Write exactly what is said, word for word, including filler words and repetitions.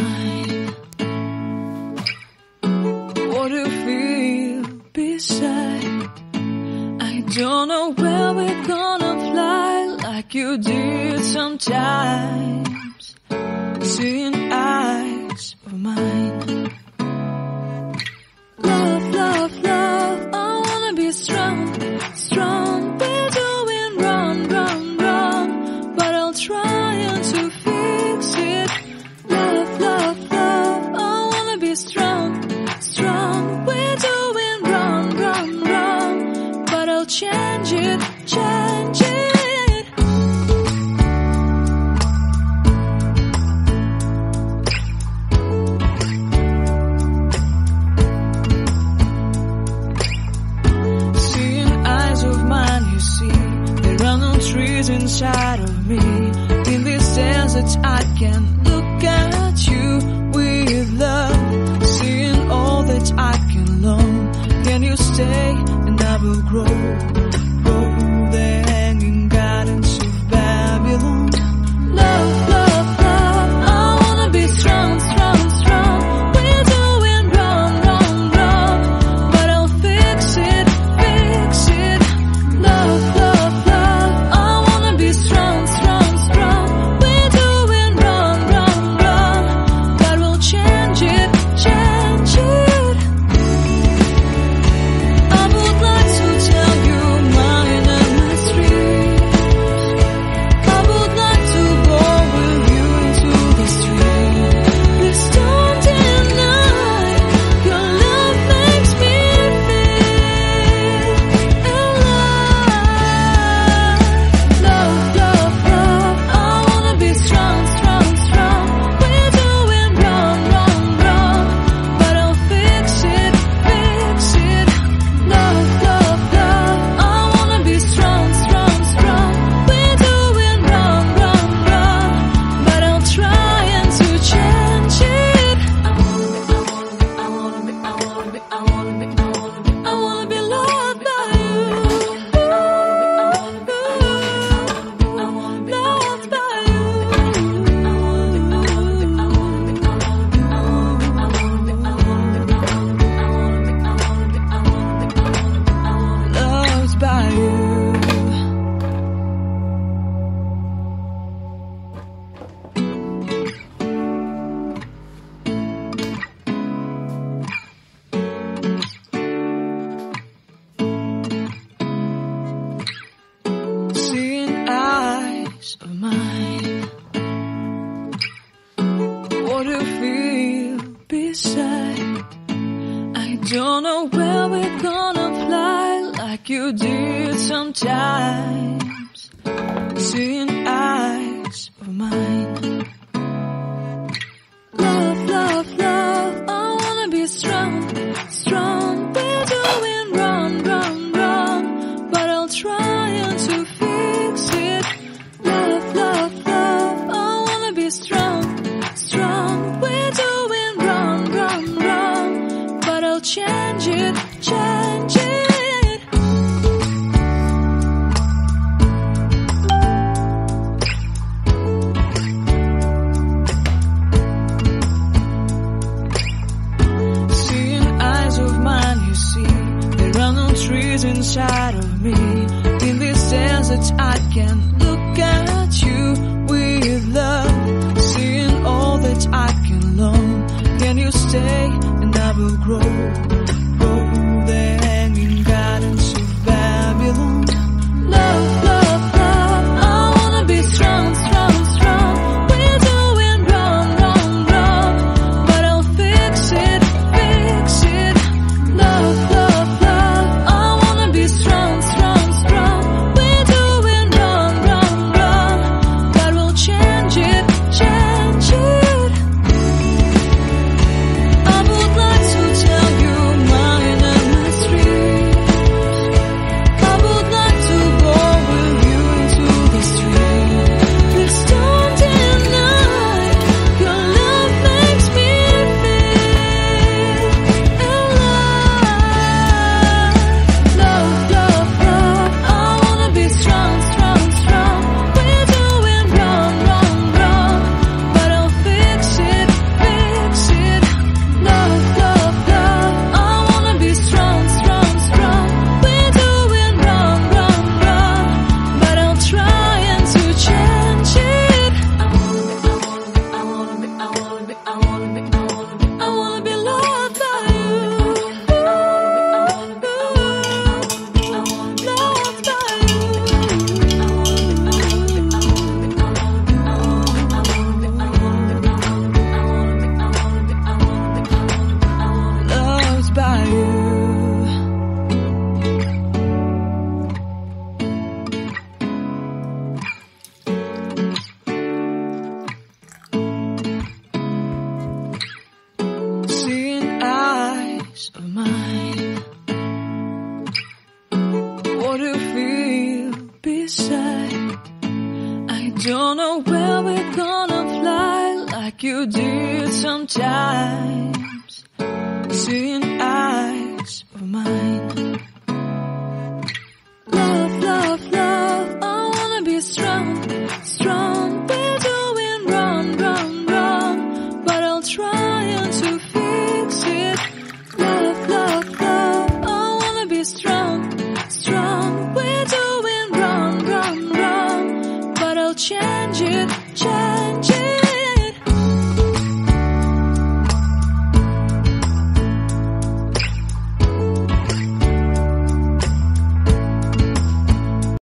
mine. What do you feel beside? I don't know where we're gonna fly like you did sometimes. Seeing eyes of mine. Love, love, love, I wanna be strong, strong. We're doing wrong, wrong, wrong, but I'll try to fix it. Love, love, love, I wanna be strong, strong. We're doing wrong, wrong, wrong, but I'll change it, change it. Trees inside of me. In this desert I can look at you with love. Seeing all that I can learn. Can you stay and I will grow? Grow the hanging gardens of Babylon. Love, love, love, I wanna be strong, strong, strong. We're doing wrong, wrong, wrong, but I'll fix it, fix it. Love, love, love, strong, strong, strong. We're doing wrong, wrong, wrong, but we'll change it, change it. I would like to tell you mine and my street. I would like to go with you into the street. Please don't deny your love makes me feel alive. Love, love, love, I wanna be strong, strong, strong. We're doing wrong, wrong, wrong, but I'll fix it, fix it. Love, love, love, I wanna be strong, strong, strong. We're doing wrong, wrong, wrong, but I'll try and to change it. I wanna be, I wanna be, I wanna be, I wanna be, I wanna be, I wanna be loved by you. Loved by you. Loved by you. Seeing eyes of mine. What do you feel beside? I don't know where we're gonna fly like you did sometimes. Seeing eyes of mine. Love, love, love, I wanna be strong, strong. We're doing wrong, wrong, wrong, but I'll try to fix it. Love, love, love, I wanna be strong, strong. We're doing wrong, wrong, wrong, but I'll change it, change it. Seeing eyes of mine, you see, there are no trees inside of me. In this desert I can look at you with love. Seeing all that I can learn. Can you stay and I will grow? Grow the hanging gardens of Babylon. Love, love, love, I wanna be strong, strong, strong. We're doing wrong, wrong, wrong, but I'll fix it, fix it. Love, love, love, I wanna be strong, strong, strong. We're doing wrong, wrong, wrong, but we'll change it, change it. I would like to tell you mine. What do you feel beside? I don't know where we're gonna fly like you did sometimes. Seeing eyes of mine. Love, love, love, I wanna be strong, strong. We're doing wrong, wrong, wrong, but I'll try to fix it. Love, love, love, I wanna be strong, strong. We're doing wrong, wrong, wrong, but I'll change it, change